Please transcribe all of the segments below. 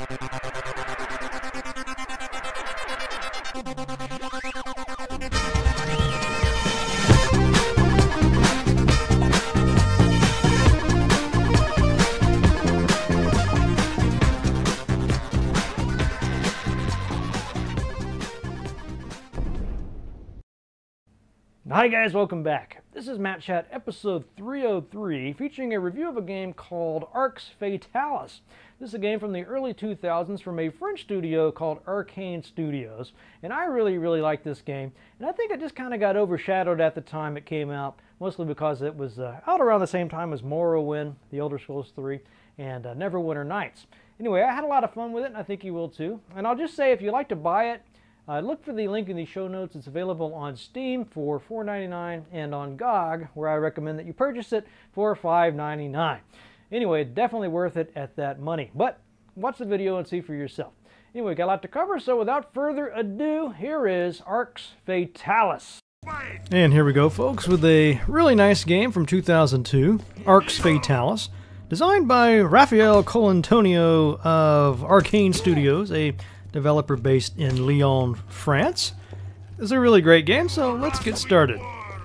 Hi guys, welcome back. This is Matt Chat episode 303, featuring a review of a game called Arx Fatalis. This is a game from the early 2000s from a French studio called Arcane Studios, and I really like this game, and I think it just kind of got overshadowed at the time it came out, mostly because it was out around the same time as Morrowind, The Elder Scrolls 3, and Neverwinter Nights. Anyway, I had a lot of fun with it, and I think you will too. And I'll just say, if you'd like to buy it, look for the link in the show notes. It's available on Steam for $4.99 and on GOG, where I recommend that you purchase it for $5.99. Anyway, definitely worth it at that money. But watch the video and see for yourself. Anyway, got a lot to cover, so without further ado, here is Arx Fatalis. And here we go, folks, with a really nice game from 2002, Arx Fatalis, designed by Raphael Colantonio of Arcane Studios, a developer based in Lyon, France. It's a really great game, so let's get started.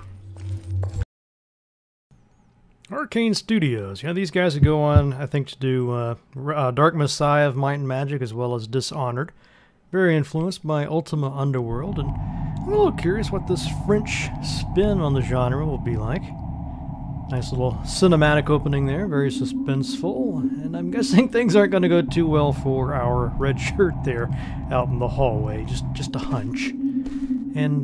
Arcane Studios. You know, these guys would go on, I think, to do Dark Messiah of Might and Magic, as well as Dishonored. Very influenced by Ultima Underworld, and I'm a little curious what this French spin on the genre will be like. Nice little cinematic opening there, very suspenseful, and I'm guessing things aren't going to go too well for our red shirt there out in the hallway, just a hunch. And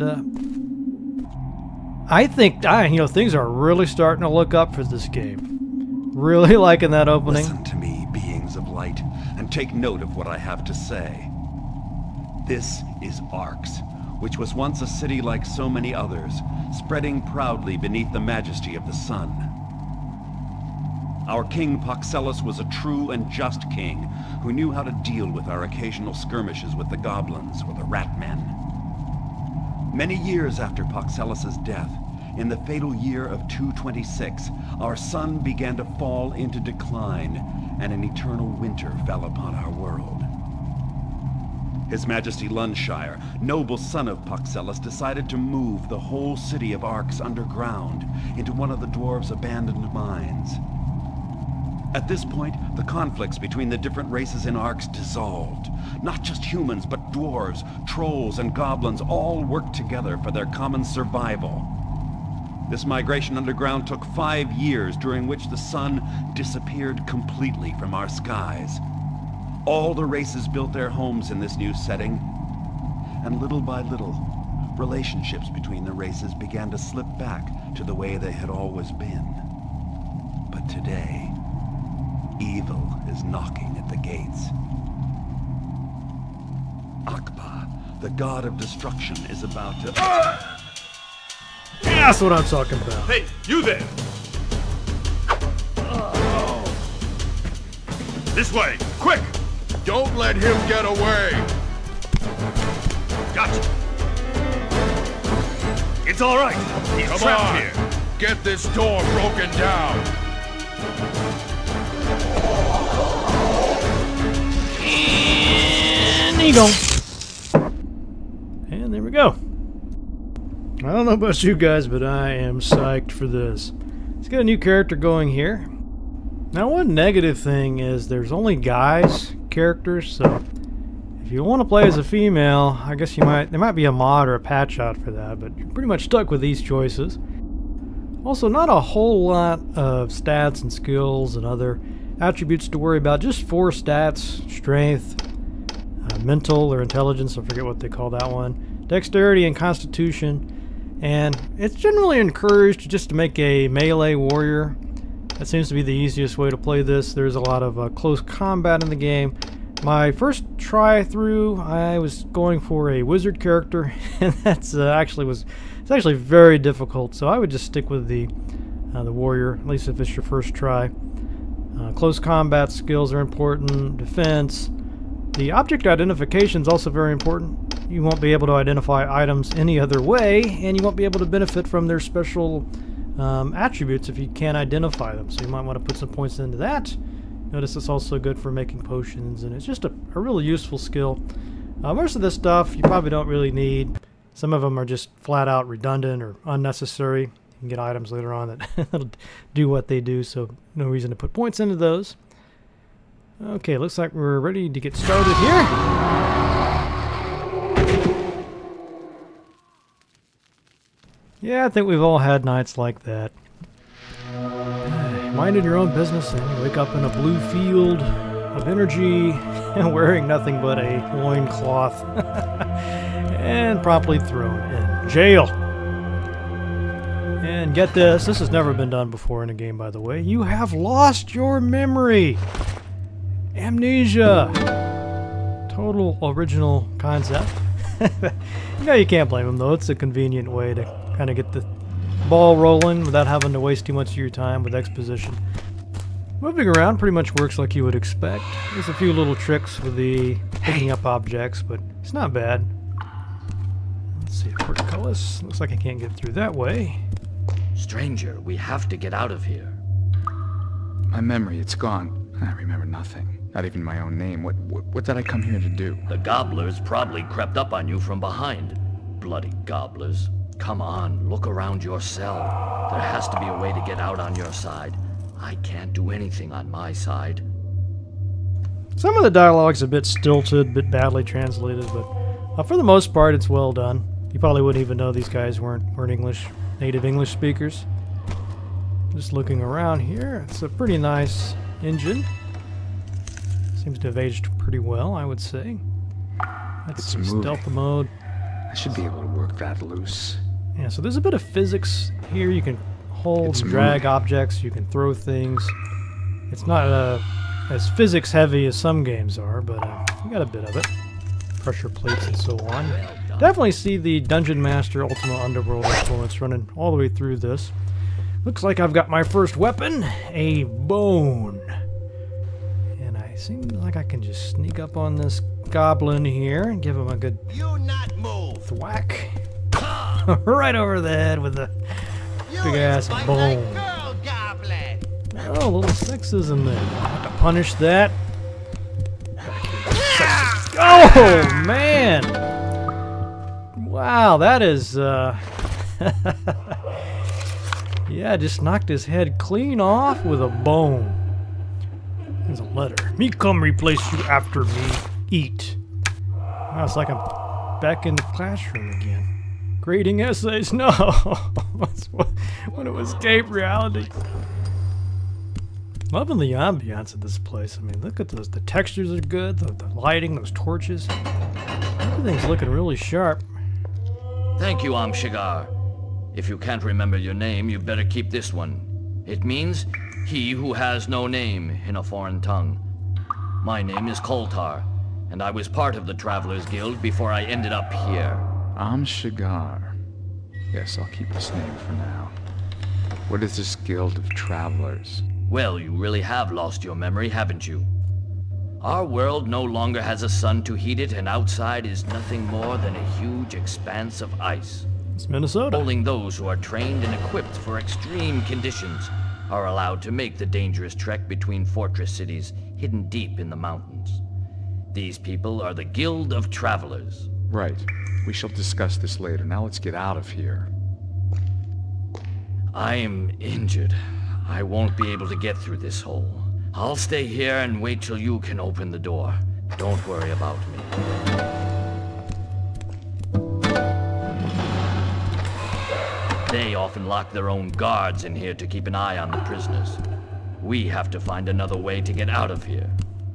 I think, you know, things are really starting to look up for this game. Really liking that opening. Listen to me, beings of light, and take note of what I have to say. This is Arx, which was once a city like so many others, spreading proudly beneath the majesty of the sun. Our king Paxellus was a true and just king who knew how to deal with our occasional skirmishes with the goblins or the rat men. Many years after Paxellus's death, in the fatal year of 226, our sun began to fall into decline, and an eternal winter fell upon our world. His Majesty Lunshire, noble son of Paxellus, decided to move the whole city of Arx underground into one of the dwarves' abandoned mines. At this point, the conflicts between the different races in Arx dissolved. Not just humans, but dwarves, trolls, and goblins all worked together for their common survival. This migration underground took 5 years, during which the sun disappeared completely from our skies. All the races built their homes in this new setting, and little by little, relationships between the races began to slip back to the way they had always been. But today, evil is knocking at the gates. Akba, the god of destruction, is about to... Yeah, that's what I'm talking about. Hey, you there! This way, quick! Don't let him get away! Gotcha! It's all right. He's Come trapped on! here. Get this door broken down! And there you go. And there we go. I don't know about you guys, but I am psyched for this. Let's get a new character going here. Now, one negative thing is there's only guys characters, so if you want to play as a female, I guess there might be a mod or a patch out for that, but you're pretty much stuck with these choices. Also, not a whole lot of stats and skills and other attributes to worry about, just 4 stats: strength, mental or intelligence, I forget what they call that one, dexterity and constitution, and it's generally encouraged just to make a melee warrior. That seems to be the easiest way to play this. There's a lot of close combat in the game. My first try through, I was going for a wizard character, and it's actually very difficult. So I would just stick with the warrior, at least if it's your first try. Close combat skills are important. Defense. The object identification is also very important. You won't be able to identify items any other way, and you won't be able to benefit from their special attributes if you can't identify them. So you might want to put some points into that. Notice it's also good for making potions, and it's just a really useful skill. Most of this stuff you probably don't really need. Some of them are just flat out redundant or unnecessary. You can get items later on that'll do what they do, so no reason to put points into those. Okay, looks like we're ready to get started here. Yeah, I think we've all had nights like that. Minding your own business, and you wake up in a blue field of energy and wearing nothing but a loincloth and promptly thrown in jail. And get this has never been done before in a game, by the way. You have lost your memory. Amnesia. Total original concept. You can't blame them, though. It's a convenient way to kind of get the ball rolling without having to waste too much of your time with exposition. Moving around pretty much works like you would expect. There's a few little tricks with the picking up objects, but it's not bad. Let's see, portcullis. Looks like I can't get through that way. Stranger, we have to get out of here. My memory, it's gone. I remember nothing. Not even my own name. What did I come here to do? The gobblers probably crept up on you from behind. Bloody gobblers. Come on, look around your cell. There has to be a way to get out on your side. I can't do anything on my side. Some of the dialogue's a bit stilted, a bit badly translated, but for the most part it's well done. You probably wouldn't even know these guys weren't English, native English speakers. Just looking around here, it's a pretty nice engine. Seems to have aged pretty well, I would say. Let's see, stealth mode. I should be able to work that loose. Yeah, so there's a bit of physics here. You can hold and drag objects, you can throw things. It's not as physics heavy as some games are, but you got a bit of it. Pressure plates and so on. Definitely see the Dungeon Master Ultima Underworld influence running all the way through this. Looks like I've got my first weapon, a bone. And I seem like I can just sneak up on this goblin here and give him a good thwack. Right over the head with a big ass bone. Oh, a little sexism there. I have to punish that. Oh, man! Wow, that is, yeah, just knocked his head clean off with a bone. There's a letter. Me come replace you after me eat. Wow, it's like I'm back in the classroom again. Grading essays? No! When it was escape reality. Loving the ambiance of this place. I mean, look at those. The textures are good. The lighting, those torches. Everything's looking really sharp. Thank you, Amshigar. If you can't remember your name, you better keep this one. It means, he who has no name in a foreign tongue. My name is Koltar, and I was part of the Travelers Guild before I ended up here. Amshigar. Yes, I'll keep this name for now. What is this Guild of Travelers? Well, you really have lost your memory, haven't you? Our world no longer has a sun to heat it, and outside is nothing more than a huge expanse of ice. It's Minnesota. Only those who are trained and equipped for extreme conditions are allowed to make the dangerous trek between fortress cities hidden deep in the mountains. These people are the Guild of Travelers. Right. We shall discuss this later. Now let's get out of here. I am injured. I won't be able to get through this hole. I'll stay here and wait till you can open the door. Don't worry about me. They often lock their own guards in here to keep an eye on the prisoners. We have to find another way to get out of here.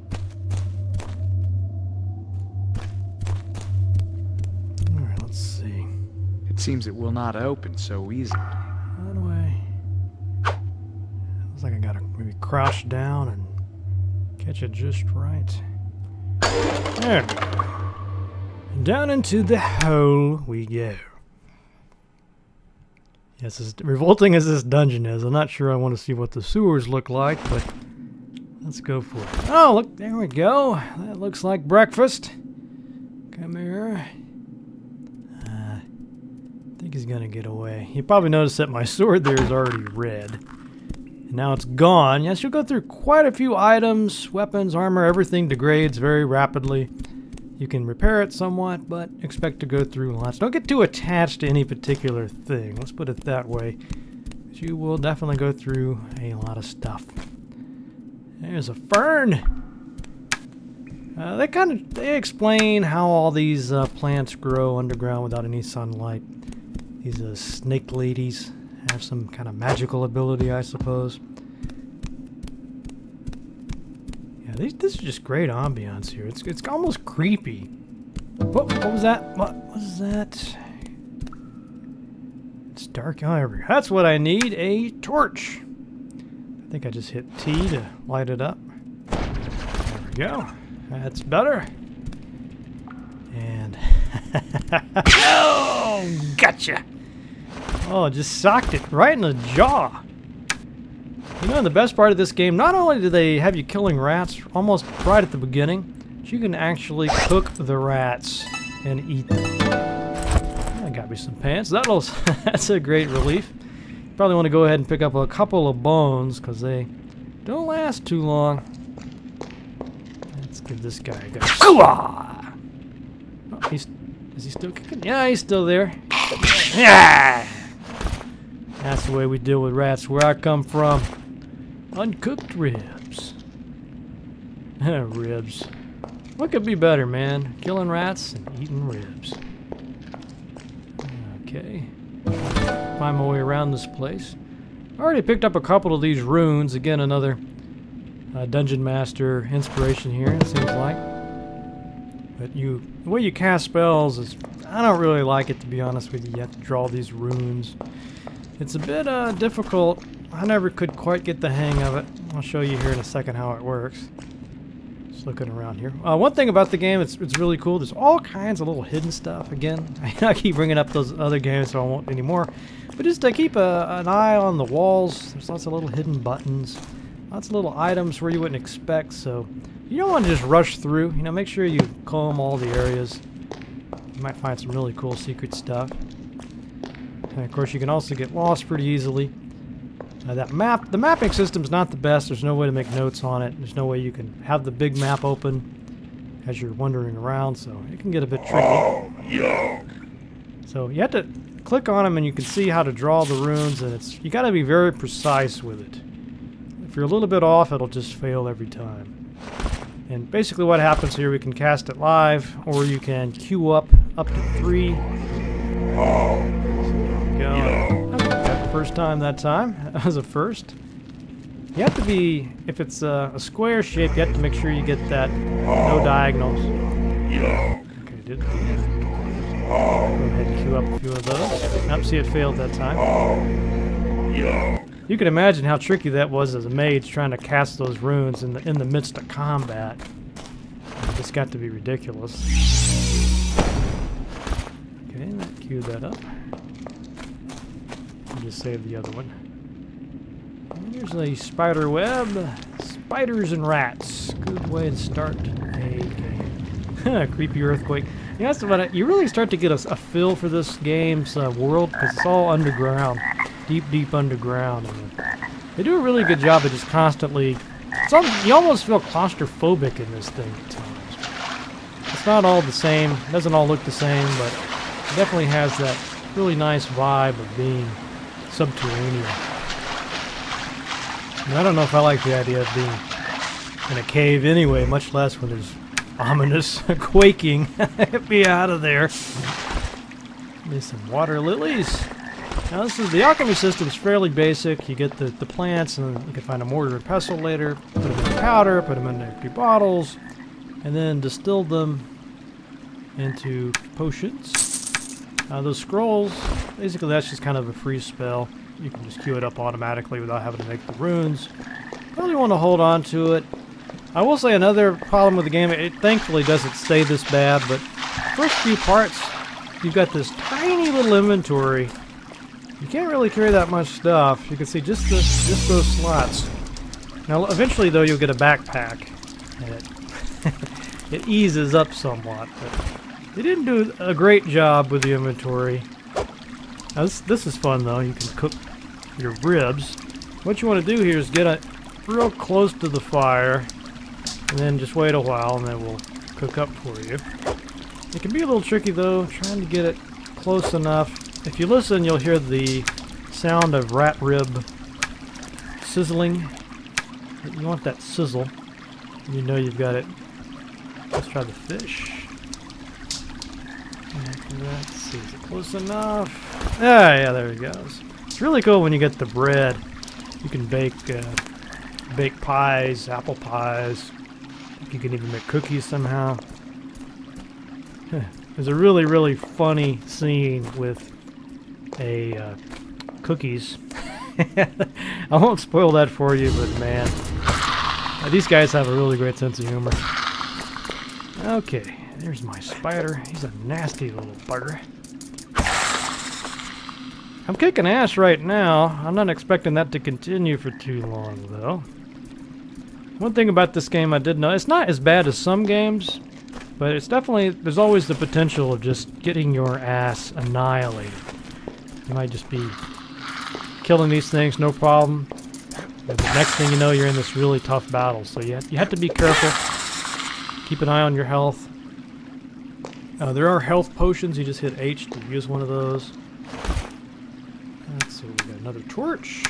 Alright, let's see. It seems it will not open so easily. How do I... Looks like I gotta maybe crouch down and catch it just right. There we go. And down into the hole we go. Yes, as revolting as this dungeon is, I'm not sure I want to see what the sewers look like, but let's go for it. Oh, look, there we go. That looks like breakfast. Come here. I think he's gonna get away. You probably noticed that my sword there is already red. And now it's gone. Yes, you'll go through quite a few items, weapons, armor, everything degrades very rapidly. You can repair it somewhat, but expect to go through lots. Don't get too attached to any particular thing. Let's put it that way. You will definitely go through a lot of stuff. There's a fern! They explain how all these plants grow underground without any sunlight. These snake ladies have some kind of magical ability, I suppose. Yeah, this is just great ambiance here. It's almost creepy. What was that? What was that? It's dark. Oh, that's what I need. A torch. I think I just hit T to light it up. There we go. That's better. And oh, gotcha. Oh, just socked it right in the jaw. You know, the best part of this game, not only do they have you killing rats almost right at the beginning, but you can actually cook the rats and eat them. I got me some pants. That's a great relief. Probably want to go ahead and pick up a couple of bones because they don't last too long. Let's give this guy a go. Oh, is he still kicking? Yeah, he's still there. Yeah. That's the way we deal with rats where I come from. Uncooked ribs. Ribs. What could be better, man? Killing rats and eating ribs. Okay. Find my way around this place. I already picked up a couple of these runes. Again, another Dungeon Master inspiration here, it seems like. But the way you cast spells is... I don't really like it, to be honest with you. You have to draw these runes. It's a bit difficult. I never could quite get the hang of it. I'll show you here in a second how it works. Just looking around here. One thing about the game, it's really cool. There's all kinds of little hidden stuff. Again, I keep bringing up those other games, so I won't anymore. But just to keep an eye on the walls. There's lots of little hidden buttons. Lots of little items where you wouldn't expect. So you don't want to just rush through. You know, make sure you comb all the areas. You might find some really cool secret stuff. And of course, you can also get lost pretty easily. The mapping system's not the best. There's no way to make notes on it. There's no way you can have the big map open as you're wandering around, so it can get a bit tricky. So you have to click on them, and you can see how to draw the runes, and you got to be very precise with it. If you're a little bit off, it'll just fail every time. And basically, what happens here, we can cast it live, or you can queue up to 3. First time that time. That was a first. You have to be, if it's a square shape, you have to make sure you get that no diagonals. Okay, did go ahead and queue up a few of those. Nope, see, it failed that time. You can imagine how tricky that was as a mage trying to cast those runes in the midst of combat. It's got to be ridiculous. Okay, queue that up. Just save the other one. And here's a spider web. Spiders and rats. Good way to start a game. Creepy earthquake. Yeah, that's about it. You really start to get a feel for this game's world because it's all underground. Deep underground. And they do a really good job of just constantly... you almost feel claustrophobic in this thing at times. It's not all the same. It doesn't all look the same, but it definitely has that really nice vibe of being subterranean. I don't know if I like the idea of being in a cave anyway, much less when there's ominous quaking. Get me out of there. There's some water lilies. Now the alchemy system is fairly basic. You get the plants, and you can find a mortar and pestle later, put them in powder, put them in empty bottles, and then distill them into potions. Those scrolls, basically that's just kind of a free spell. You can just queue it up automatically without having to make the runes. Really want to hold on to it. I will say another problem with the game, it thankfully doesn't stay this bad, but first few parts, you've got this tiny little inventory. You can't really carry that much stuff. You can see just those slots. Now eventually though you'll get a backpack. And it eases up somewhat, but they didn't do a great job with the inventory. Now this is fun though. You can cook your ribs. What you want to do here is get it real close to the fire, and then just wait a while, and then we'll cook up for you. It can be a little tricky though, trying to get it close enough. If you listen, you'll hear the sound of rat rib sizzling. You want that sizzle. You know you've got it. Let's try the fish. Let's see, is it close enough? Ah, yeah, there it goes. It's really cool when you get the bread. You can bake pies, apple pies. You can even make cookies somehow. There's a really, really funny scene with cookies. I won't spoil that for you, but man, these guys have a really great sense of humor. Okay, there's my spider. He's a nasty little bugger. I'm kicking ass right now. I'm not expecting that to continue for too long, though. One thing about this game I did know, it's not as bad as some games, but it's definitely, there's always the potential of just getting your ass annihilated. You might just be killing these things, no problem. And the next thing you know, you're in this really tough battle. So you have to be careful. Keep an eye on your health. There are health potions. You just hit H to use one of those. Let's see, we got another torch.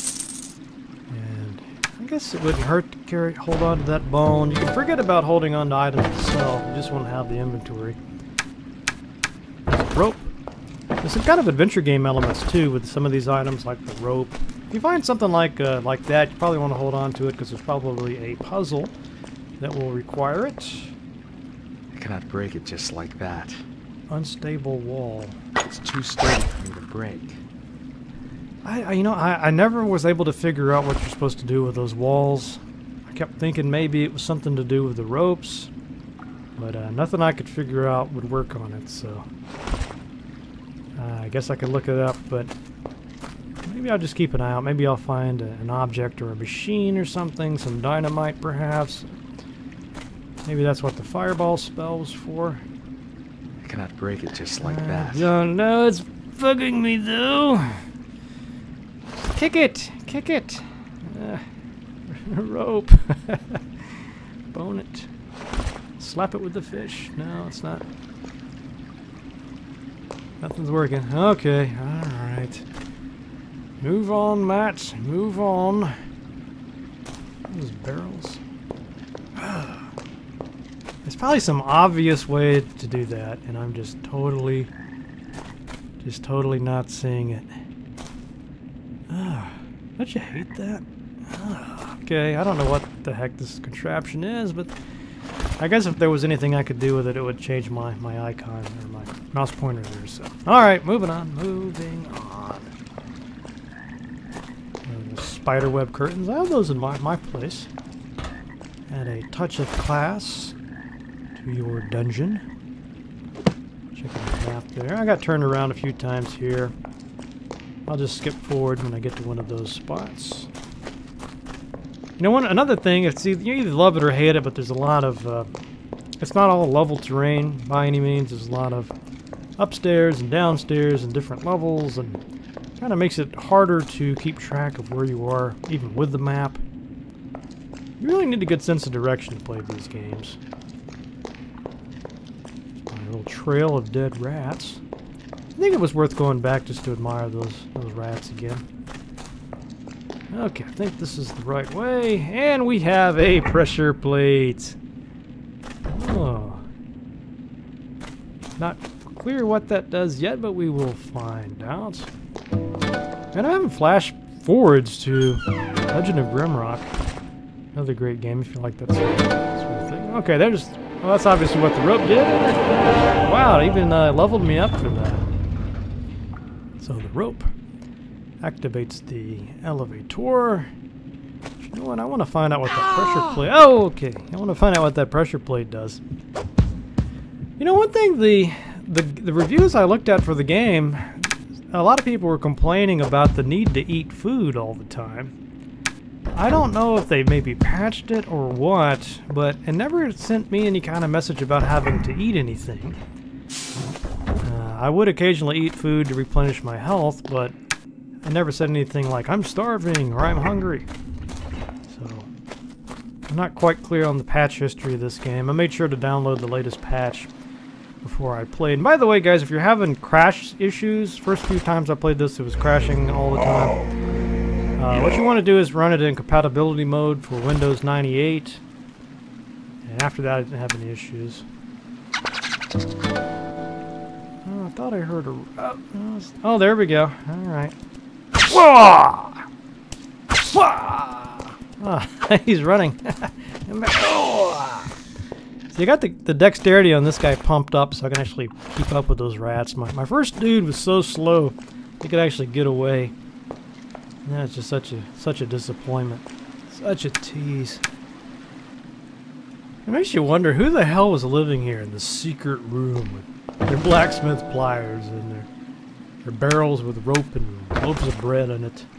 And I guess it wouldn't hurt to hold on to that bone. You can forget about holding on to items itself. You just want to have the inventory. Rope. There's some kind of adventure game elements too with some of these items, like the rope. If you find something like that, you probably want to hold on to it because there's probably a puzzle that will require it. I cannot break it just like that. Unstable wall. It's too stable for me to break. I never was able to figure out what you're supposed to do with those walls. I kept thinking maybe it was something to do with the ropes, but nothing I could figure out would work on it, so I guess I could look it up, but maybe I'll just keep an eye out. Maybe I'll find an object or a machine or something, some dynamite perhaps. Maybe that's what the fireball spell was for. I cannot break it just like that. I don't know, it's bugging me though. Kick it! Kick it! Rope. Bone it. Slap it with the fish. No, it's not. Nothing's working. Okay, alright. Move on, Matt. Move on. Those barrels. There's probably some obvious way to do that, and I'm just totally not seeing it. Don't you hate that? Okay, I don't know what the heck this contraption is, but I guess if there was anything I could do with it, it would change my icon or my mouse pointer there. So, all right, moving on. Moving on. Spiderweb curtains. I have those in my place. Add a touch of class to your dungeon. Checking the map there. I got turned around a few times here. I'll just skip forward when I get to one of those spots. You know, another thing, you either love it or hate it, but there's a lot of, it's not all level terrain by any means. There's a lot of upstairs and downstairs and different levels, and kind of makes it harder to keep track of where you are, even with the map. You really need a good sense of direction to play these games. A little trail of dead rats. I think it was worth going back just to admire those rats again. Okay, I think this is the right way, and we have a pressure plate. Oh. Not clear what that does yet, but we will find out. And I'm having flash forwards to Legend of Grimrock. Another great game if you like that sort of thing. Okay, well, that's obviously what the rope did. Wow, it even leveled me up for that. So the rope activates the elevator. You know what? I want to find out what that pressure plate... Oh, okay. I want to find out what that pressure plate does. You know, one thing, the reviews I looked at for the game, a lot of people were complaining about the need to eat food all the time. I don't know if they maybe patched it or what, but it never sent me any kind of message about having to eat anything. I would occasionally eat food to replenish my health, but never said anything like, I'm starving or I'm hungry. So, I'm not quite clear on the patch history of this game. I made sure to download the latest patch before I played. And by the way, guys, if you're having crash issues, first few times I played this, it was crashing all the time. What you want to do is run it in compatibility mode for Windows 98. And after that, I didn't have any issues. Oh, I thought I heard a... Oh, there we go. Alright. Oh, he's running. So you got the dexterity on this guy pumped up so I can actually keep up with those rats. My first dude was so slow, he could actually get away. Yeah, it's just such a disappointment. Such a tease. It makes you wonder who the hell was living here in the secret room with their blacksmith pliers and their barrels with rope and loaves of bread in it.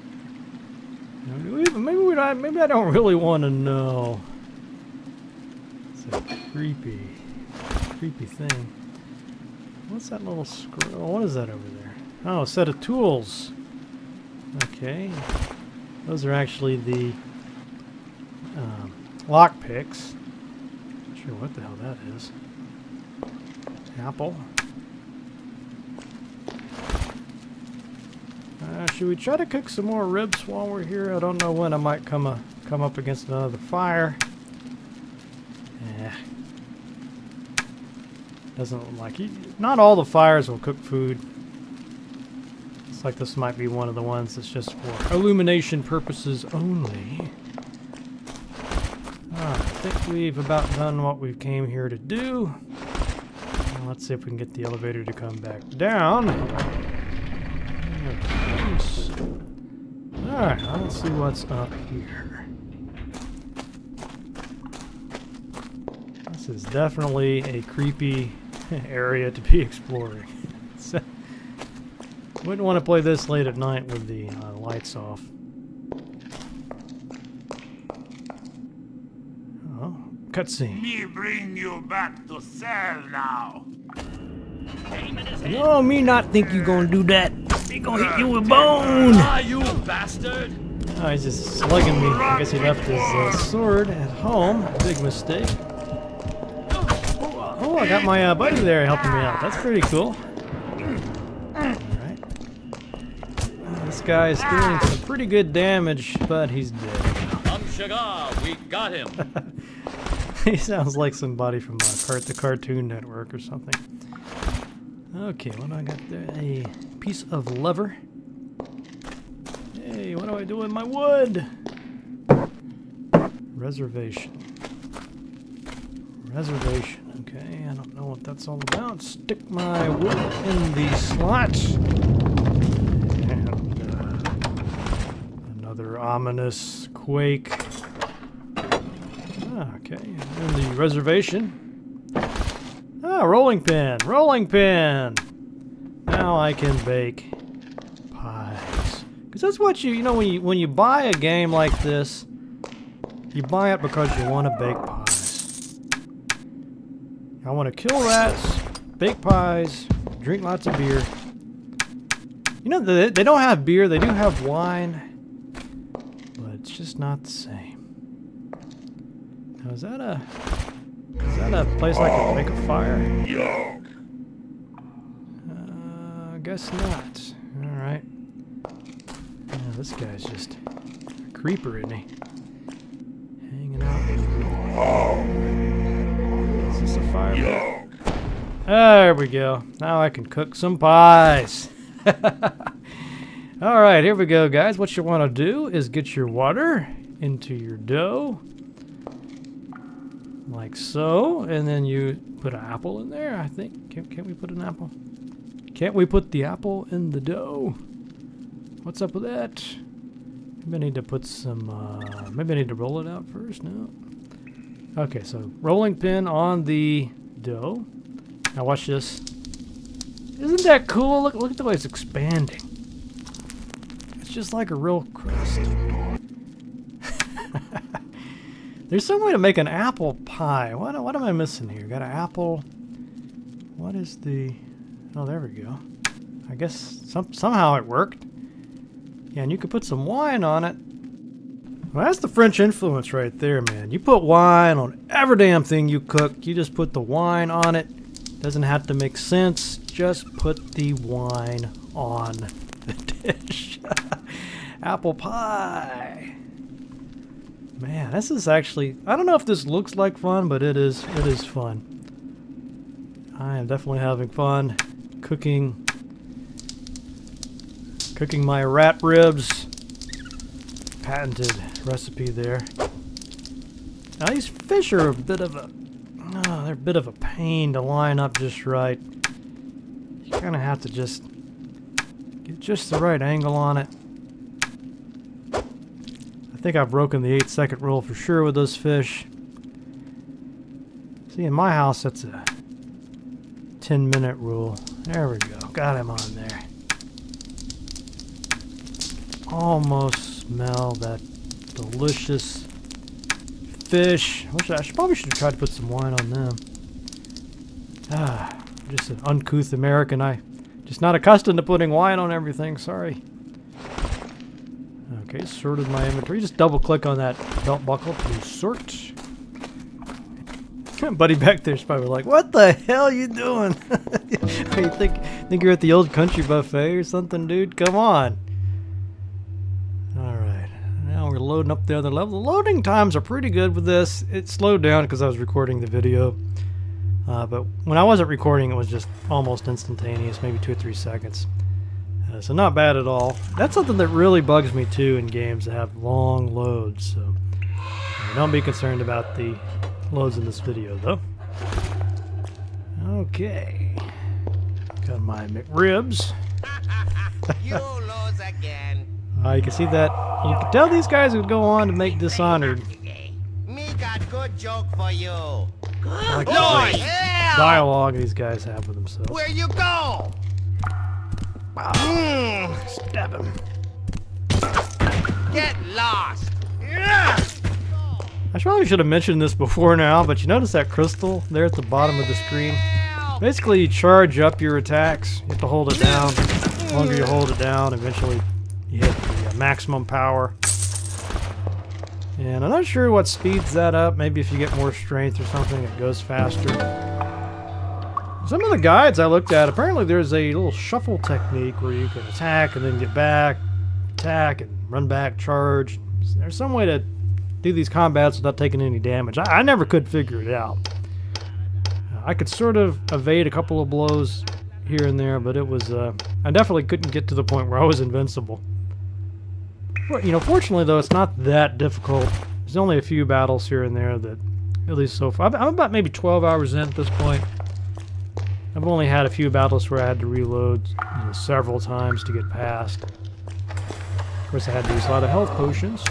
Maybe I don't really want to know. It's a creepy thing. What's that little scroll? What is that over there? Oh, a set of tools. Okay, those are actually the lock picks. Not sure what the hell that is. Apple. Should we try to cook some more ribs while we're here? I don't know when I might come up against another fire. Yeah. Doesn't look like it. Not all the fires will cook food. Looks like this might be one of the ones that's just for illumination purposes only. I think we've about done what we came here to do. Now let's see if we can get the elevator to come back down. Alright, let's see what's up here. This is definitely a creepy area to be exploring. So, wouldn't want to play this late at night with the lights off. Oh, cutscene. Me bring you back to cell now. No, me not think you gonna do that. Me gonna hit you with bone. Ah, you bastard! Oh, he's just slugging me. I guess he left his sword at home. Big mistake. Oh, I got my buddy there helping me out. That's pretty cool. Alright. This guy's doing some pretty good damage, but he's dead. Sugar, we got him. He sounds like somebody from the Cartoon Network or something. Okay, what do I got there? A piece of lever. Hey, what do I do with my wood? Reservation. Okay, I don't know what that's all about. Stick my wood in the slot. And another ominous quake. Okay, and the reservation. Ah, rolling pin! Rolling pin! Now I can bake pies. Because that's what you know, when you buy a game like this, you buy it because you want to bake pies. I want to kill rats, bake pies, drink lots of beer. You know, they don't have beer, they do have wine, but it's just not the same. Now, is that a place I can make a fire? I guess not. Alright. Yeah, this guy's just a creeper, isn't he? Hanging out. Is this a fire? There we go. Now I can cook some pies. Alright, here we go, guys. What you want to do is get your water into your dough. Like so, and then you put an apple in there, I think. Can't we put an apple? Can't we put the apple in the dough? What's up with that? Maybe I need to put some, maybe I need to roll it out first, no? Okay, so rolling pin on the dough. Now watch this. Isn't that cool? Look at the way it's expanding. It's just like a real crust. There's some way to make an apple pie. What am I missing here? Got an apple. What is the... Oh, there we go. I guess somehow it worked. Yeah, and you could put some wine on it. Well, that's the French influence right there, man. You put wine on every damn thing you cook. You just put the wine on it. Doesn't have to make sense. Just put the wine on the dish. Apple pie. Man, this is actually... I don't know if this looks like fun, but it is fun. I am definitely having fun cooking my rat ribs. Patented recipe there. Now these fish are a bit of a... Oh, they're a bit of a pain to line up just right. You kind of have to just get just the right angle on it. I think I've broken the 8-second rule for sure with those fish. See, in my house, that's a 10-minute rule. There we go. Got him on there. Almost smell that delicious fish. I probably should have tried to put some wine on them. Just an uncouth American. Just not accustomed to putting wine on everything. Sorry. Okay, sorted my inventory. Just double click on that belt buckle to sort. Buddy back there's probably like, what the hell are you doing? You think you're at the old country buffet or something, dude? Come on. Alright, now we're loading up the other level. The loading times are pretty good with this. It slowed down because I was recording the video. But when I wasn't recording, it was just almost instantaneous, maybe 2 or 3 seconds. So not bad at all. That's something that really bugs me too in games that have long loads. So don't be concerned about the loads in this video though. Okay. Got my McRibs. You lose again. You can see that. You can tell these guys would go on to make Dishonored. Me got good joke for you. I like Noise! the dialogue these guys have with themselves. Where you go? Stab him. Get lost. I probably should have mentioned this before now, but you notice that crystal there at the bottom of the screen? Basically, you charge up your attacks. You have to hold it down. The longer you hold it down, eventually you hit the maximum power. And I'm not sure what speeds that up. Maybe if you get more strength or something, it goes faster. Some of the guides I looked at, apparently there's a little shuffle technique where you can attack and then get back, attack and run back, charge. There's some way to do these combats without taking any damage. I never could figure it out. I could sort of evade a couple of blows here and there, but it was, I definitely couldn't get to the point where I was invincible. You know, fortunately though, it's not that difficult. There's only a few battles here and there that, at least so far, I'm about maybe 12 hours in at this point. I've only had a few battles where I had to reload several times to get past. Of course, I had to use a lot of health potions.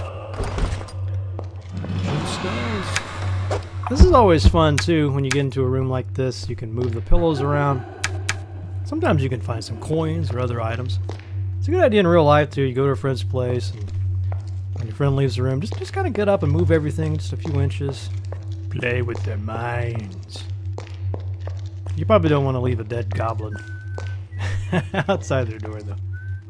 This is always fun too when you get into a room like this. You can move the pillows around. Sometimes you can find some coins or other items. It's a good idea in real life too. You go to a friend's place and when your friend leaves the room, just kind of get up and move everything just a few inches. Play with their minds. You probably don't want to leave a dead goblin outside their door though.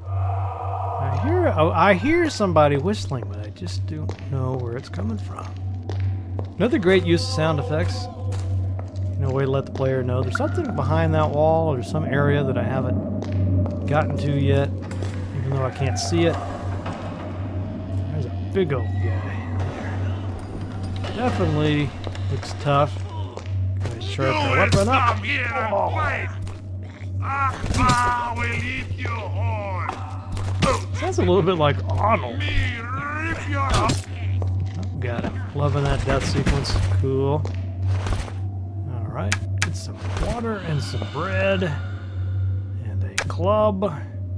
I hear somebody whistling, but I just don't know where it's coming from. Another great use of sound effects. No way to let the player know there's something behind that wall or some area that I haven't gotten to yet, even though I can't see it. There's a big old guy there. Definitely looks tough. Gotta sharpen my weapon up. Come here and fight. I will eat you whole. Sounds a little bit like Arnold. Me rip your Got him. Loving that death sequence. Cool. Alright. Get some water and some bread. And a club.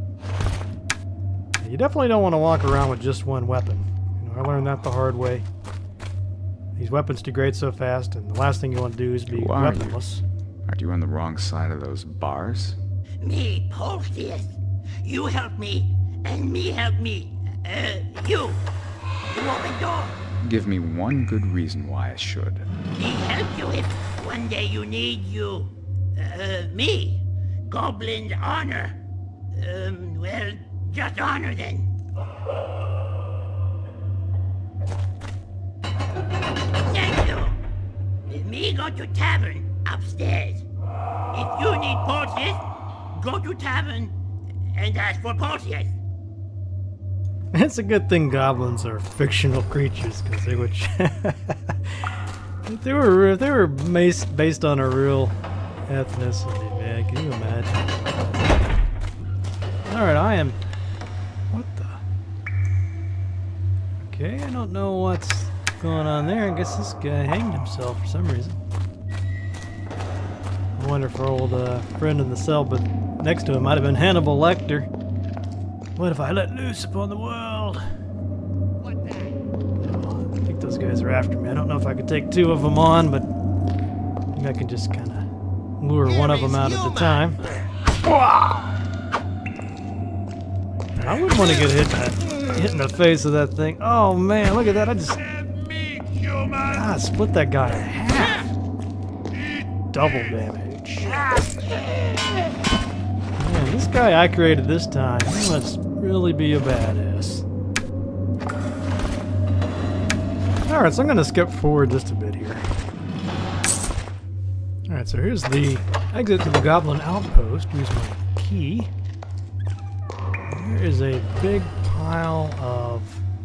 You definitely don't want to walk around with just one weapon. You know, I learned that the hard way. These weapons degrade so fast, and the last thing you want to do is be weaponless. Are you on the wrong side of those bars? Me, Porcius. You help me, and me help me. You. You open door. Give me one good reason why I should. Me help you if one day you need you. Me. Goblin's honor. Well, Just honor then. Thank you. Let me go to tavern upstairs. If you need poultice, go to tavern and ask for poultice. It's a good thing goblins are fictional creatures, because they would. If they were based on a real ethnicity, man, can you imagine? Alright, I am. What the? Okay, I don't know what's going on there. I guess this guy hanged himself for some reason. I wonder if our old friend in the cell, but next to him might have been Hannibal Lecter. What if I let loose upon the world? Oh, I think those guys are after me. I don't know if I could take two of them on, but I think I can just kind of lure one of them out at a time. I wouldn't want to get hit in the face with that thing. Oh man, look at that! I just split that guy in half. Double damage. Man, this guy I created this time, he must really be a badass. Alright, so I'm going to skip forward just a bit here. Alright, so here's the exit to the Goblin Outpost. Here's my key. There is a big pile of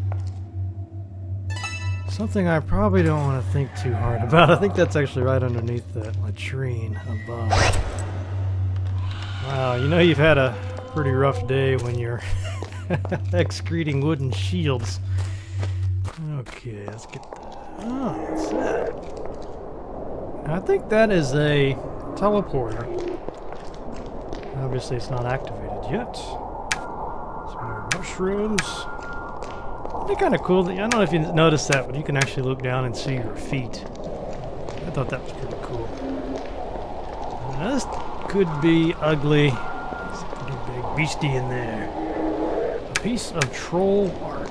something I probably don't want to think too hard about. I think that's actually right underneath that latrine above. Wow, you know you've had a pretty rough day when you're excreting wooden shields. Okay, let's get that. Oh, what's that? I think that is a teleporter. Obviously it's not activated yet. Some more mushrooms. They're kind of cool. I don't know if you noticed that, but you can actually look down and see your feet. I thought that was pretty cool. Now this could be ugly. There's a pretty big beastie in there. A piece of troll art.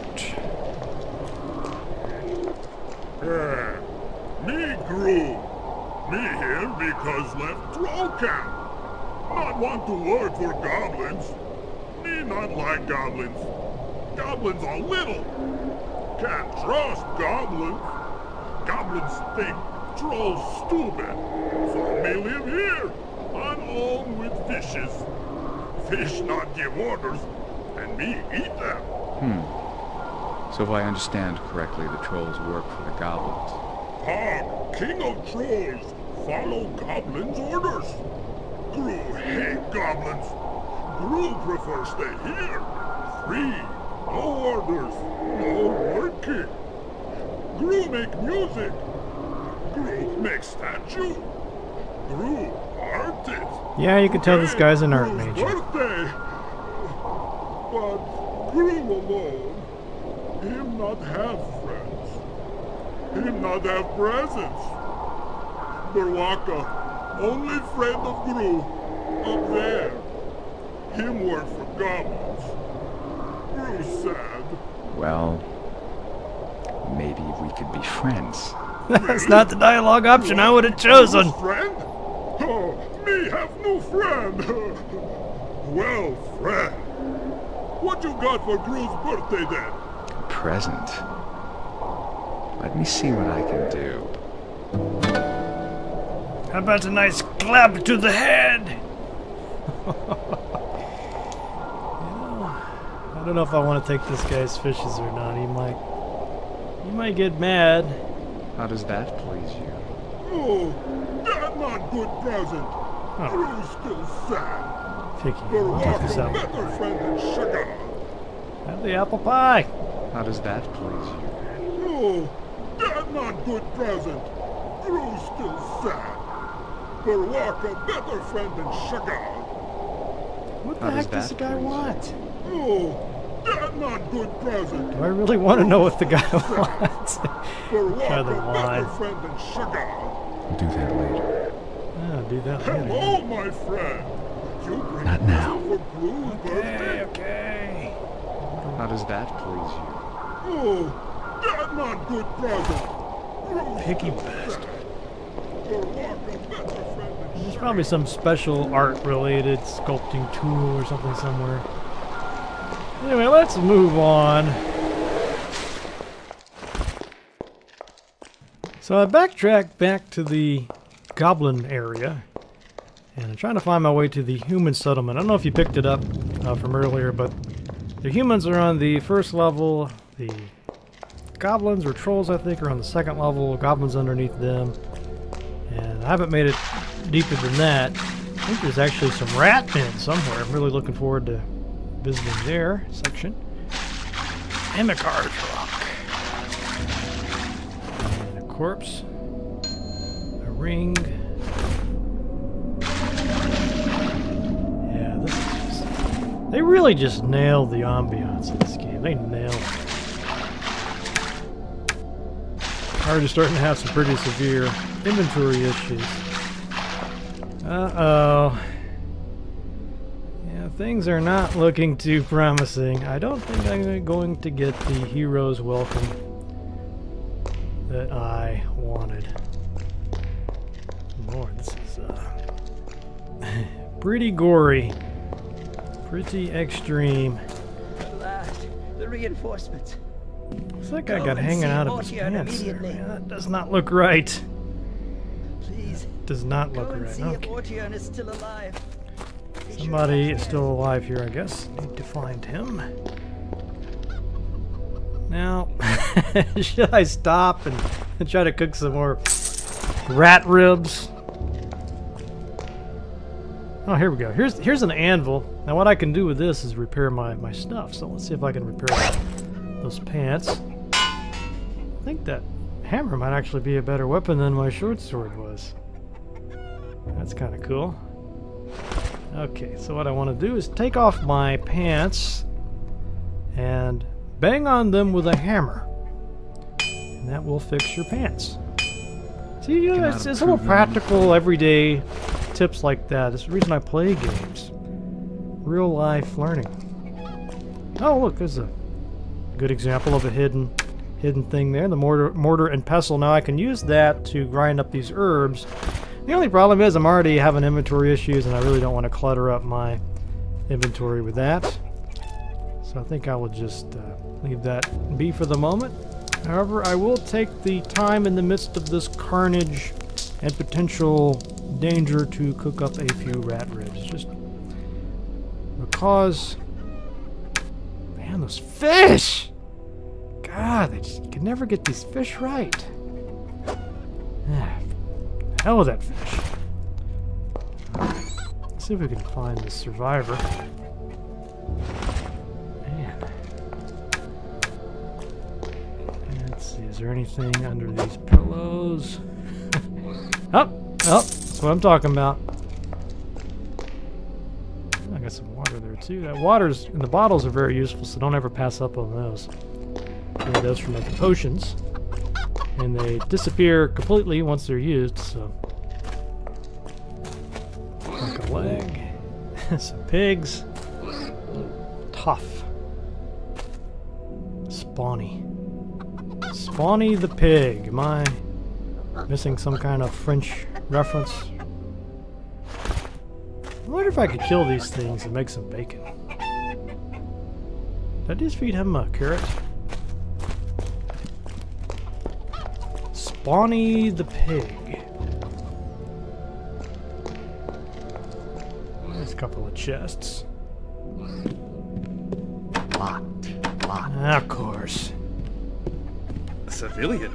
Me grew. Me here because left troll camp. Not want to work for goblins. Me not like goblins. Goblins are little. Can't trust goblins. Goblins think trolls stupid. So me live here. On own with fishes. Fish not give orders, and me eat them. So if I understand correctly, the trolls work for the goblins. King of trolls, follow goblins' orders. Gru hate goblins. Gru prefer stay here. Free, no orders, no working. Gru make music. Gru make statue. Gru artist. Yeah, you can tell this guy's an art major. Birthday. But Gru alone, him not have friends. Him not have presents. Berwaka, only friend of Gru, up there. Him work for goblins. Gru sad. Well, maybe we could be friends. That's not the dialogue option I would have chosen. Friend? Oh, me have no friend. Well, friend, what you got for Gru's birthday then? A present. Let me see what I can do. How about a nice clap to the head? I don't know if I want to take this guy's fishes or not. He might get mad. How does that please you? Oh, that not good present. Gru's still sad. Picky. I'll take this apple better pie. friend than sugar. Have the apple pie. How does that please you? Oh, that not good present. Gru's still sad. Berwaka better friend than sugar. What the How heck does does the that guy please you? want? Oh, that not good present. Do I really want to know what the guy wants? Try the Berwaka line. better friend than sugar. We'll do that later. Oh, do that later. Hello, my friend. You bring Not now. present for Gru's birthday? Okay. How does that please you? Oh, that not good present. Picky bastard. Berwaka better friend than There's probably some special art related sculpting tool or something somewhere. Anyway, let's move on. So I backtracked back to the goblin area, and I'm trying to find my way to the human settlement. I don't know if you picked it up from earlier, but the humans are on the first level. The goblins or trolls, I think, are on the second level. Goblins underneath them. And I haven't made it deeper than that. I think there's actually some rat men somewhere. I'm really looking forward to visiting their section. Amiga truck. And a corpse. A ring. Yeah, this is just... They really just nailed the ambiance of this game. They nailed it. Already starting to have some pretty severe inventory issues. Uh-oh. Yeah, things are not looking too promising. I don't think I'm going to get the hero's welcome that I wanted. Lord, this is pretty gory. Pretty extreme. At last, the reinforcements. Looks like I got hanging out of his pants there. Man, that does not look right. Please. Does not look right. See if Ortian is still alive. Somebody is still alive here, I guess. Need to find him. Now, should I stop and try to cook some more rat ribs? Oh, here we go. Here's an anvil. Now what I can do with this is repair my stuff. So let's see if I can repair those pants. I think that hammer might actually be a better weapon than my short sword was. That's kind of cool. Okay, so what I want to do is take off my pants and bang on them with a hammer. And that will fix your pants. See, you know, it's little practical, everyday tips like that. It's the reason I play games. Real life learning. Oh, look, there's a good example of a hidden thing there. The mortar and pestle. Now I can use that to grind up these herbs. The only problem is I'm already having inventory issues, and I really don't want to clutter up my inventory with that. So I think I will just leave that be for the moment. However, I will take the time in the midst of this carnage and potential danger to cook up a few rat ribs. Just because... Man, those fish! God, they just can never get these fish right. Hell with that fish. Let's see if we can find the survivor. Man. Let's see, is there anything under these pillows? Oh, that's what I'm talking about. I got some water there too. That water's in the bottles are very useful, so don't ever pass up on those. I need those for making potions. And they disappear completely once they're used, so. Like a leg. Some pigs. Tough. Spawny. Spawny the pig. Am I missing some kind of French reference? I wonder if I could kill these things and make some bacon. Did I just feed him a carrot? Spawny the pig. There's a couple of chests. Locked. Of course. A civilian?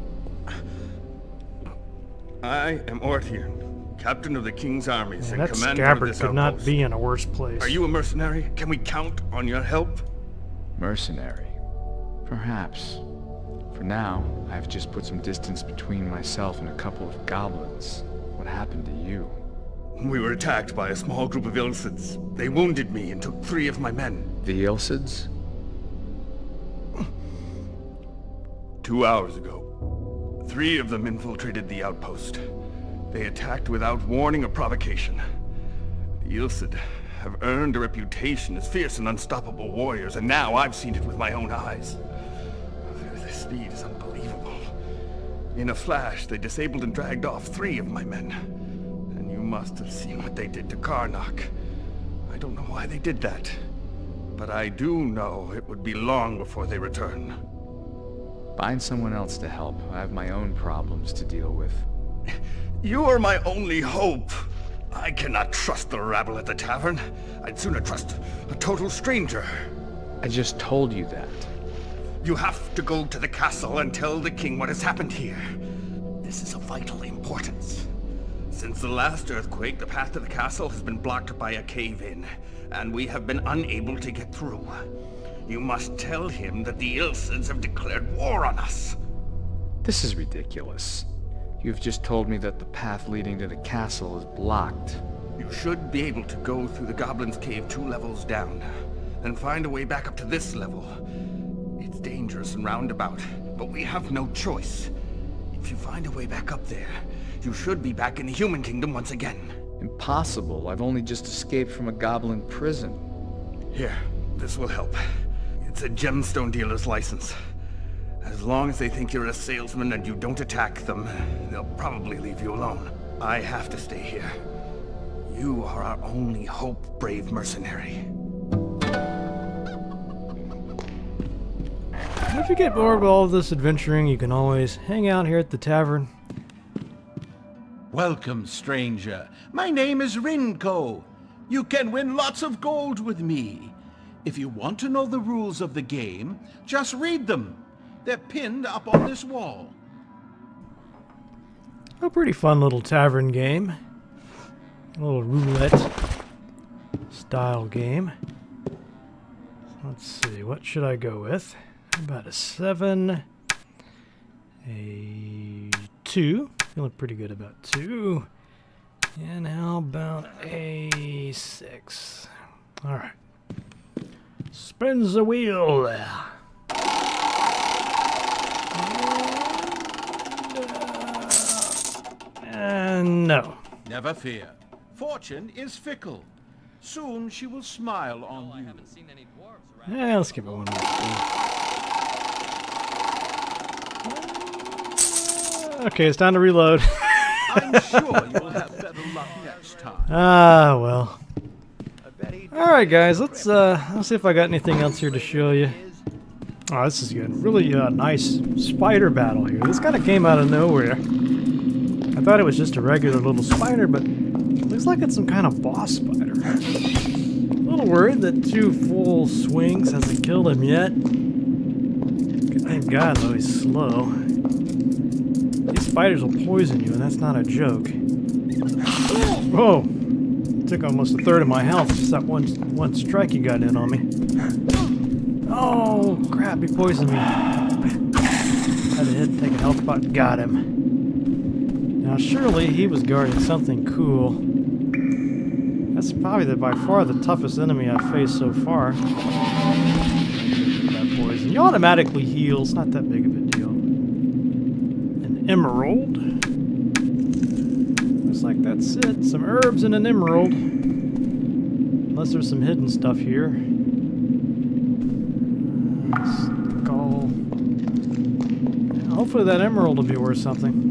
I am Ortian, captain of the king's armies and that commander of scabbard this could not outpost. be in a worse place. Are you a mercenary? Can we count on your help? Mercenary? Perhaps. For now, I've just put some distance between myself and a couple of goblins. What happened to you? We were attacked by a small group of Ilsids. They wounded me and took 3 of my men. The Ilsids? 2 hours ago, 3 of them infiltrated the outpost. They attacked without warning or provocation. The Ilsid have earned a reputation as fierce and unstoppable warriors, and now I've seen it with my own eyes. Their speed is unbelievable. In a flash, they disabled and dragged off 3 of my men. And you must have seen what they did to Karnak. I don't know why they did that. but I do know it would be long before they return. Find someone else to help. I have my own problems to deal with. You are my only hope. I cannot trust the rabble at the tavern. I'd sooner trust a total stranger. I just told you that. You have to go to the castle and tell the king what has happened here. This is of vital importance. Since the last earthquake, the path to the castle has been blocked by a cave-in, and we have been unable to get through. You must tell him that the Ilsids have declared war on us. This is ridiculous. You've just told me that the path leading to the castle is blocked. You should be able to go through the Goblin's Cave 2 levels down, and find a way back up to this level. It's dangerous and roundabout, but we have no choice. If you find a way back up there, you should be back in the human kingdom once again. Impossible. I've only just escaped from a goblin prison. Here, this will help. It's a gemstone dealer's license. As long as they think you're a salesman and you don't attack them, they'll probably leave you alone. I have to stay here. You are our only hope, brave mercenary. If you get bored with all of this adventuring, you can always hang out here at the tavern. Welcome, stranger. My name is Rinko. You can win lots of gold with me. If you want to know the rules of the game, just read them. They're pinned up on this wall. A pretty fun little tavern game. A little roulette style game. Let's see, what should I go with? About a 7, a 2, feeling pretty good about 2, and how about a 6? Alright, spins the wheel, and no. Never fear. Fortune is fickle. Soon she will smile on you. I haven't seen any dwarves around. Yeah, let's give it one more spin. Okay, it's time to reload. I'm sure you'll have better luck next time. Ah, well. Alright guys, let's see if I got anything else here to show you. Oh, this is good. Really nice spider battle here. This kind of came out of nowhere. I thought it was just a regular little spider, but it looks like it's some kind of boss spider. A little worried that 2 full swings hasn't killed him yet. Thank God, though, he's slow. These spiders will poison you, and that's not a joke. Whoa! Took almost a third of my health, just that one strike he got in on me. Oh, crap, he poisoned me. Had to take a health spot, got him. Now, surely he was guarding something cool. That's probably by far the toughest enemy I've faced so far. That poison. You automatically heal, it's not that big of a deal. An emerald. Looks like that's it. Some herbs and an emerald. Unless there's some hidden stuff here. Skull. Hopefully that emerald will be worth something.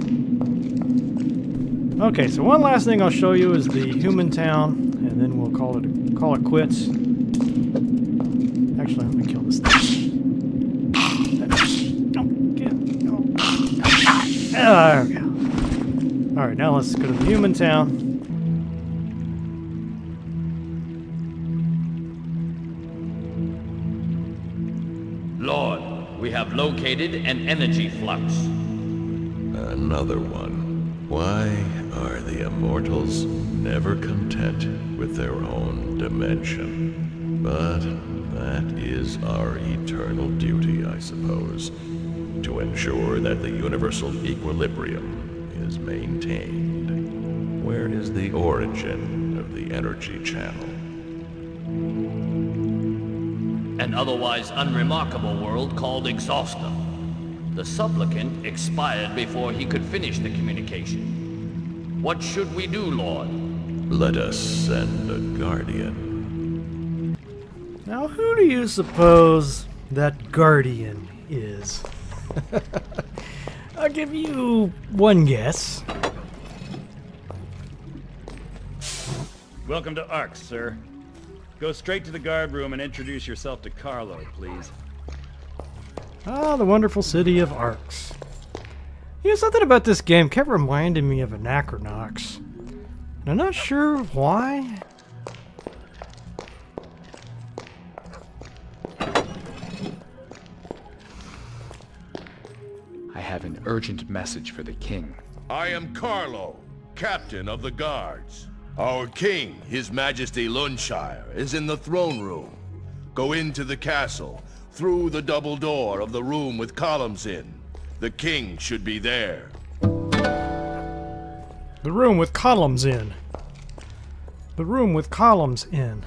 Okay, so one last thing I'll show you is the human town, and then we'll call it quits. Actually, let me kill this thing. There we go. Alright, now let's go to the human town. Lord, we have located an energy flux. Another one. Why are the immortals never content with their own dimension? But that is our eternal duty, I suppose, to ensure that the universal equilibrium is maintained. Where is the origin of the energy channel? An otherwise unremarkable world called Exhauster. The supplicant expired before he could finish the communication. What should we do, Lord? Let us send a guardian. Now, who do you suppose that guardian is? I'll give you one guess. Welcome to Arx, sir. Go straight to the guard room and introduce yourself to Carlo, please. Ah, the wonderful city of Arx. You know, something about this game kept reminding me of Anachronox. And I'm not sure why. I have an urgent message for the king. I am Carlo, captain of the guards. Our king, His Majesty Lunshire, is in the throne room. Go into the castle, through the double door of the room with columns in. The king should be there. The room with columns in. The room with columns in.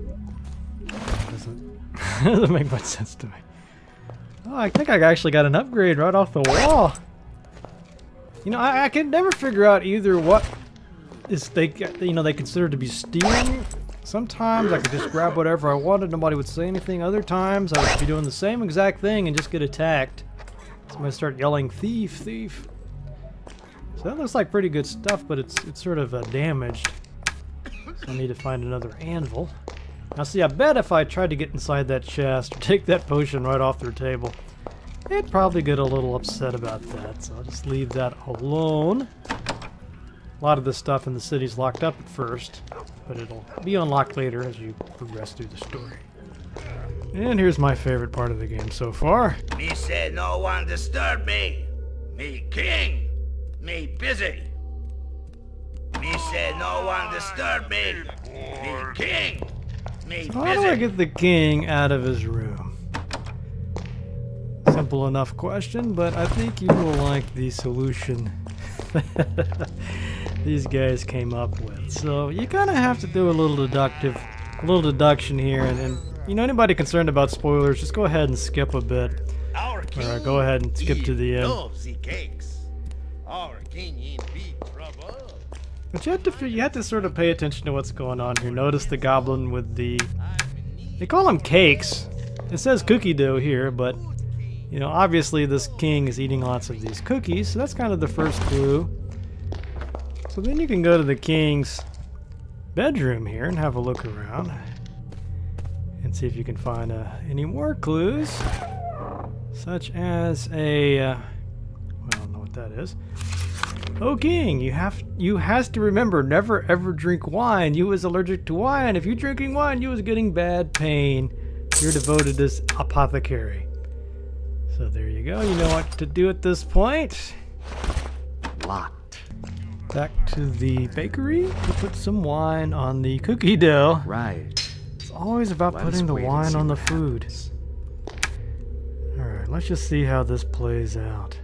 Doesn't make much sense to me. Oh, I think I actually got an upgrade right off the wall. You know, I can never figure out either what is they consider to be stealing. Sometimes I could just grab whatever I wanted, nobody would say anything. Other times I would be doing the same exact thing and just get attacked. Somebody start yelling, "Thief, thief!" So that looks like pretty good stuff, but it's sort of damaged. So I need to find another anvil. Now see, I bet if I tried to get inside that chest or take that potion right off their table, they'd probably get a little upset about that. So I'll just leave that alone. A lot of this stuff in the city's locked up at first, but it'll be unlocked later as you progress through the story. And here's my favorite part of the game so far. Me say no one disturb me. Me king. Me busy. Me say no one disturb me. Me king. Me So how do I busy. get the king out of his room? Simple enough question, but I think you will like the solution these guys came up with. So you kind of have to do a little deduction here, and you know, anybody concerned about spoilers, just go ahead and skip a bit. Or go ahead and skip to the end. But you have to sort of pay attention to what's going on here. Notice the goblin with the... They call them cakes. It says cookie dough here, but you know, obviously this king is eating lots of these cookies, so that's kind of the first clue. So then you can go to the king's bedroom here and have a look around and see if you can find any more clues, such as a well, I don't know what that is. Oh king, you has to remember, never ever drink wine. You is allergic to wine. If you drinking wine, you is getting bad pain. You're devoted as apothecary. So there you go. You know what to do at this point. Locked. Back to the bakery to put some wine on the cookie dough. Right. It's always about putting the wine on the food. Alright, let's just see how this plays out.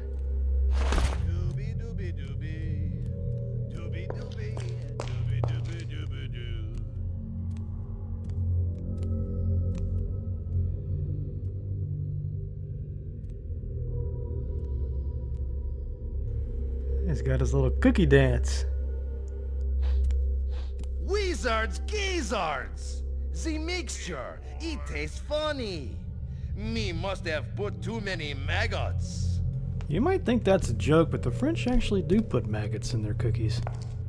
He's got his little cookie dance. Wizards, gizzards! The mixture, it tastes funny. Me must have put too many maggots. You might think that's a joke, but the French actually do put maggots in their cookies.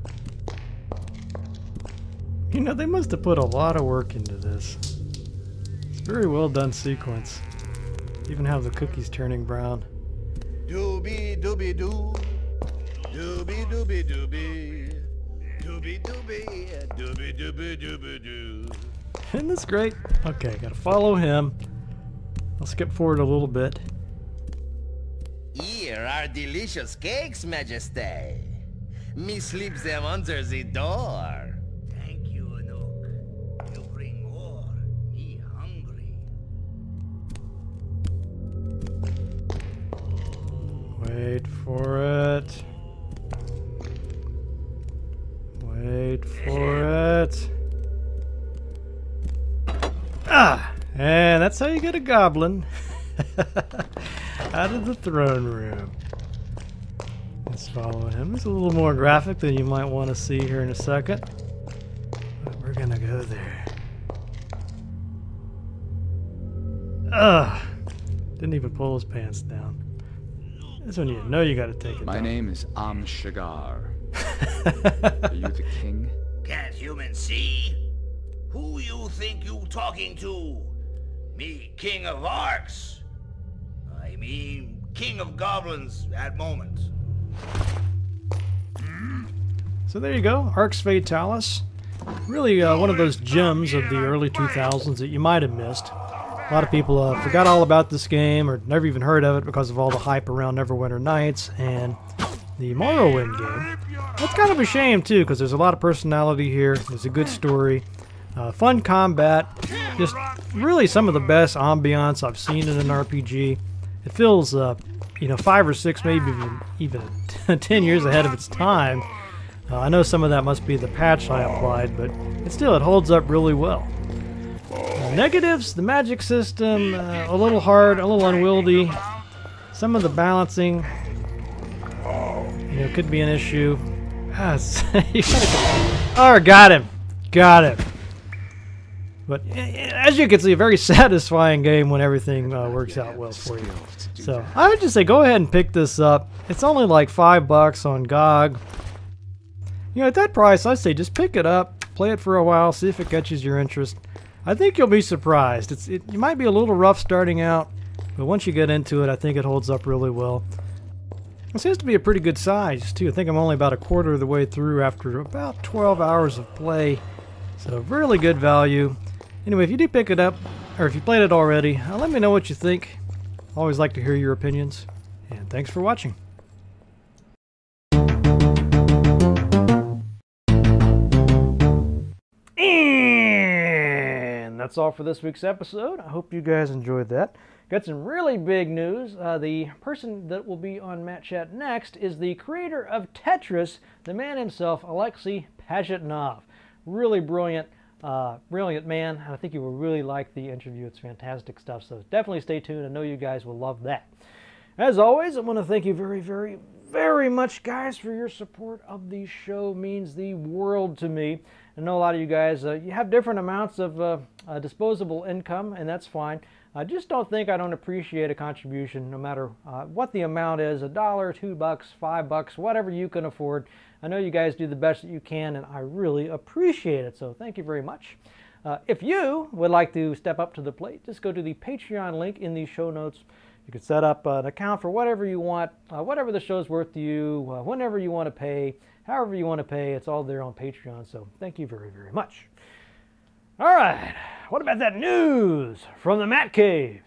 You know, they must have put a lot of work into this. It's a very well done sequence. Even have the cookies turning brown. Doobie doobie doo. Doobie doobie doobie. Doobie doobie. Doobie doobie doobie doo. Isn't this great? Okay, gotta follow him. I'll skip forward a little bit. Here are delicious cakes, Majesty. Me sleep them under the door. Thank you, Anouk. You bring more. Me hungry. Wait for it. Wait for it. Ah! And that's how you get a goblin out of the throne room. Let's follow him. It's a little more graphic than you might want to see here in a second. But we're gonna go there. Ugh! Didn't even pull his pants down. This one you know you gotta take it My down. name is Shigar. Are you the king? Can't humans see? Who you think you talking to? Me, King of Arx? I mean, King of Goblins at moment. So there you go, Arx Fatalis. Really one of those gems of the early 2000s that you might have missed. A lot of people forgot all about this game or never even heard of it because of all the hype around Neverwinter Nights and the Morrowind game. That's kind of a shame too, because there's a lot of personality here. There's a good story, fun combat, just really some of the best ambiance I've seen in an RPG. It feels, you know, 5 or 6, maybe even 10 years ahead of its time. I know some of that must be the patch I applied, but it holds up really well. Negatives, the magic system, a little hard, a little unwieldy. Some of the balancing, you know, could be an issue. Oh, got him. Got him. But as you can see, a very satisfying game when everything works out well for you. So I would just say go ahead and pick this up. It's only like $5 on GOG. You know, at that price, I'd say just pick it up, play it for a while, see if it catches your interest. I think you'll be surprised. You might be a little rough starting out, but once you get into it, I think it holds up really well. It seems to be a pretty good size, too. I think I'm only about a quarter of the way through after about 12 hours of play. So really good value. Anyway, if you do pick it up, or if you played it already, let me know what you think. I always like to hear your opinions. And thanks for watching. And that's all for this week's episode. I hope you guys enjoyed that. Got some really big news. The person that will be on Matt Chat next is the creator of Tetris, the man himself, Alexei Pajitnov. Really brilliant, brilliant man, and I think you will really like the interview. It's fantastic stuff, so definitely stay tuned. I know you guys will love that. As always, I want to thank you very much, guys, for your support of the show. It means the world to me. I know a lot of you guys, you have different amounts of disposable income, and that's fine. I just don't think I don't appreciate a contribution, no matter what the amount is, $1, $2, $5, whatever you can afford. I know you guys do the best that you can, and I really appreciate it, so thank you very much. If you would like to step up to the plate, just go to the Patreon link in the show notes. You can set up an account for whatever you want, whatever the show's worth to you, whenever you want to pay, however you want to pay. It's all there on Patreon, so thank you very much. All right, what about that news from the Matt Cave?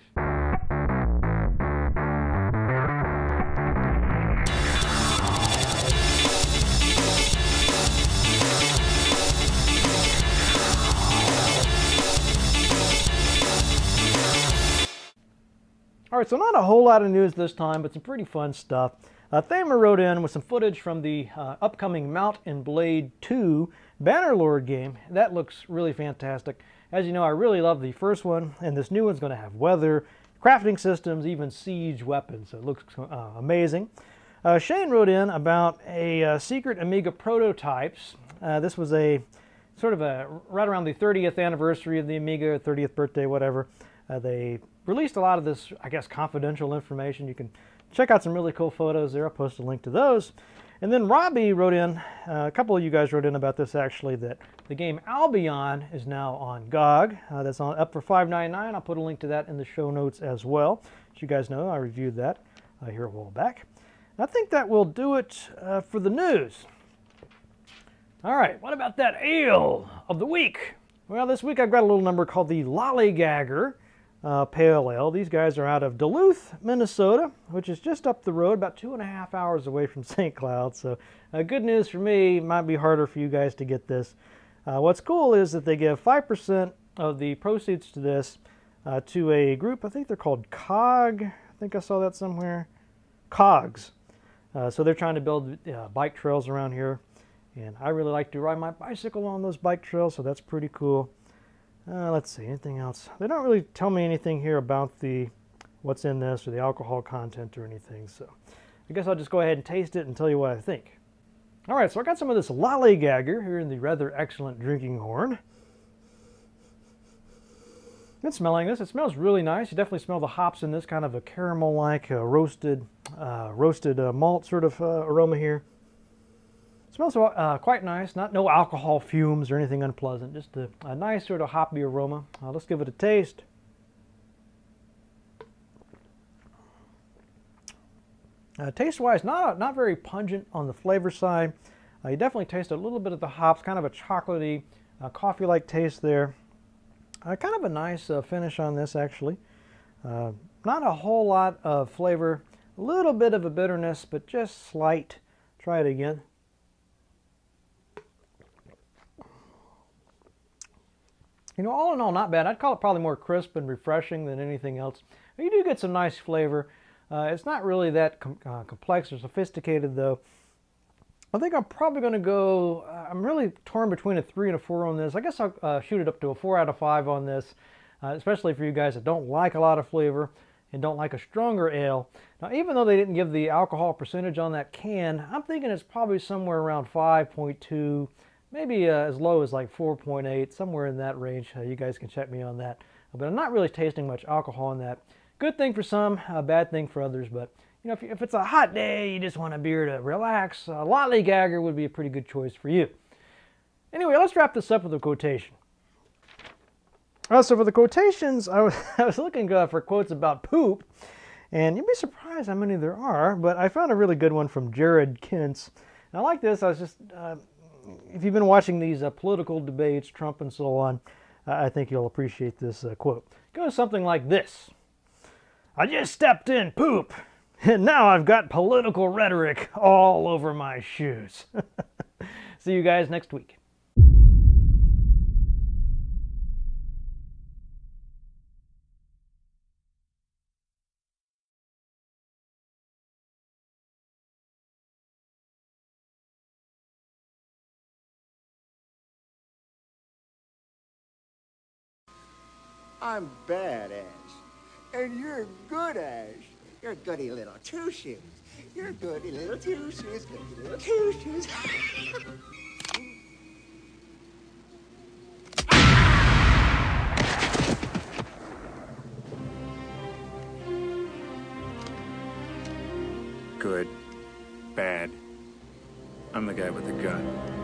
All right, so not a whole lot of news this time, but some pretty fun stuff. Thamer wrote in with some footage from the upcoming Mount and Blade 2 Bannerlord game. That looks really fantastic. As you know, I really love the first one, and this new one's going to have weather, crafting systems, even siege weapons. So it looks amazing. Shane wrote in about a secret Amiga prototypes. This was a sort of right around the 30th anniversary of the Amiga, 30th birthday, whatever. They released a lot of this, I guess, confidential information. You can check out some really cool photos there. I'll post a link to those. And then Robbie wrote in, a couple of you guys wrote in about this actually, that the game Albion is now on GOG. That's up for $5.99. I'll put a link to that in the show notes as well. As you guys know, I reviewed that here a while back. I think that will do it for the news. All right, what about that ale of the week? Well, this week I've got a little number called the Lollygagger Pale Ale. These guys are out of Duluth, Minnesota, which is just up the road, about 2.5 hours away from St. Cloud. So good news for me. Might be harder for you guys to get this. What's cool is that they give 5% of the proceeds to this to a group. I think they're called COG. I think I saw that somewhere. COGS. So they're trying to build bike trails around here. And I really like to ride my bicycle on those bike trails, so that's pretty cool. Let's see, anything else? They don't really tell me anything here about what's in this or the alcohol content or anything, so I guess I'll just go ahead and taste it and tell you what I think. All right, so I got some of this Lollygagger here in the rather excellent drinking horn. Good smelling this. It smells really nice. You definitely smell the hops in this, kind of a caramel-like roasted malt sort of aroma here. Smells quite nice. No alcohol fumes or anything unpleasant. Just a nice sort of hoppy aroma. Let's give it a taste. Taste-wise, not very pungent on the flavor side. You definitely taste a little bit of the hops, kind of a chocolatey, coffee-like taste there. Kind of a nice finish on this, actually. Not a whole lot of flavor. A little bit of a bitterness, but just slight. Try it again. You know, all in all, not bad. I'd call it probably more crisp and refreshing than anything else. You do get some nice flavor. It's not really that complex or sophisticated, though. I think I'm probably going to go, I'm really torn between a 3 and a 4 on this. I guess I'll shoot it up to a 4 out of 5 on this, especially for you guys that don't like a lot of flavor and don't like a stronger ale. Now, even though they didn't give the alcohol percentage on that can, I'm thinking it's probably somewhere around 5.2, maybe as low as like 4.8, somewhere in that range. You guys can check me on that. But I'm not really tasting much alcohol in that. Good thing for some, a bad thing for others. But you know, if it's a hot day, you just want a beer to relax, Lollygagger would be a pretty good choice for you. Anyway, let's wrap this up with a quotation. So for the quotations, I was looking for quotes about poop, and you'd be surprised how many there are, but I found a really good one from Jared Kintz. And I like this. I was just, if you've been watching these political debates, Trump and so on, I think you'll appreciate this quote. It goes something like this. I just stepped in poop, and now I've got political rhetoric all over my shoes. See you guys next week. I'm bad, Ash. And you're good, Ash. You're goody little two-shoes. You're goody little two-shoes, goody little two-shoes. Good. Bad. I'm the guy with the gun.